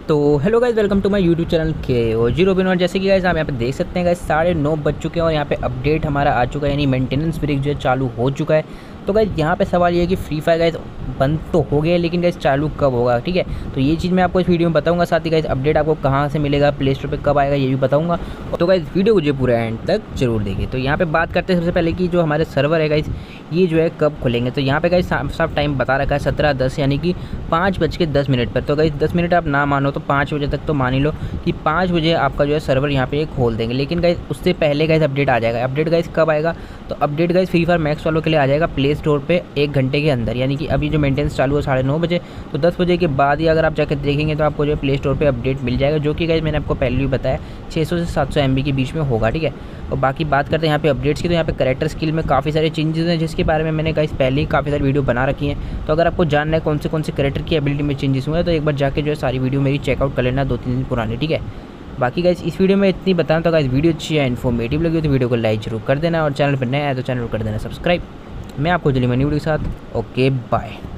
तो hello guys, welcome to my YouTube channel K O ji robin. और जैसे कि गाइस आप यहाँ पे देख सकते हैं गाइस 9:30 बज चुके हैं और यहाँ पे अपडेट हमारा आ चुका है, यानी मेंटेनेंस ब्रेक जो है चालू हो चुका है। तो गाइस यहाँ पे सवाल ये है कि फ्री फायर गाइस बंद तो हो गया है, लेकिन गाइस चालू कब होगा, ठीक है। तो ये चीज़ मैं आपको इस वीडियो में बताऊंगा, साथ ही गाइस अपडेट आपको कहाँ से मिलेगा, प्ले स्टोर पे कब आएगा ये भी बताऊंगा। तो गाइस वीडियो को जो पूरा एंड तक जरूर देखिए। तो यहाँ पे बात करते हैं सबसे पहले कि जो हमारे सर्वर है गाइस ये जो है कब खुलेंगे। तो यहाँ पे गाइस साफ टाइम बता रखा है 17:10 यानी कि 5:10 पर। तो गाइस 10 मिनट आप ना मानो तो 5 बजे तक तो मान ही लो कि 5 बजे आपका जो है सर्वर यहाँ पे खोल देंगे। लेकिन गाइस उससे पहले गाइस अपडेट आ जाएगा। अपडेट गाइस कब आएगा? तो update guys free fire max वालों के लिए आ जाएगा प्ले स्टोर पे 1 घंटे के अंदर, यानी कि अभी जो मेंटेनेंस चालू है 9:30 बजे, तो 10 बजे के बाद ही अगर आप जाकर देखेंगे तो आपको जो है प्ले स्टोर पे अपडेट मिल जाएगा, जो कि गाइस मैंने आपको पहले भी बताया 600 से 700 MB के बीच में होगा, ठीक है। और बाकी बात करते हैं यहाँ पे अपडेट्स की, तो यहाँ पे कैरेक्टर स्किल में काफ़ी सारे चेंजेस हैं, जिसके बारे में मैंने गाइस पहले ही काफ़ी सारी वीडियो बना रखी हैं। तो अगर आपको जानना है कौन से कैरेक्टर की एबिलिटी में चेंजेस हुए हैं तो एक बार जाके जो है सारी वीडियो मेरी चेकआउट कर लेना 2-3 दिन पुरानी, ठीक है। बाकी गाइस इस वीडियो में इतनी बताना। तो गाइस वीडियो अच्छी है, इन्फॉर्मेटिव लगी तो वीडियो को लाइक जरूर कर देना, और चैनल पर नया है तो चैनल को कर देना सब्सक्राइब। मैं आपको जल्दी न्यू वीडियो के साथ, ओके बाय।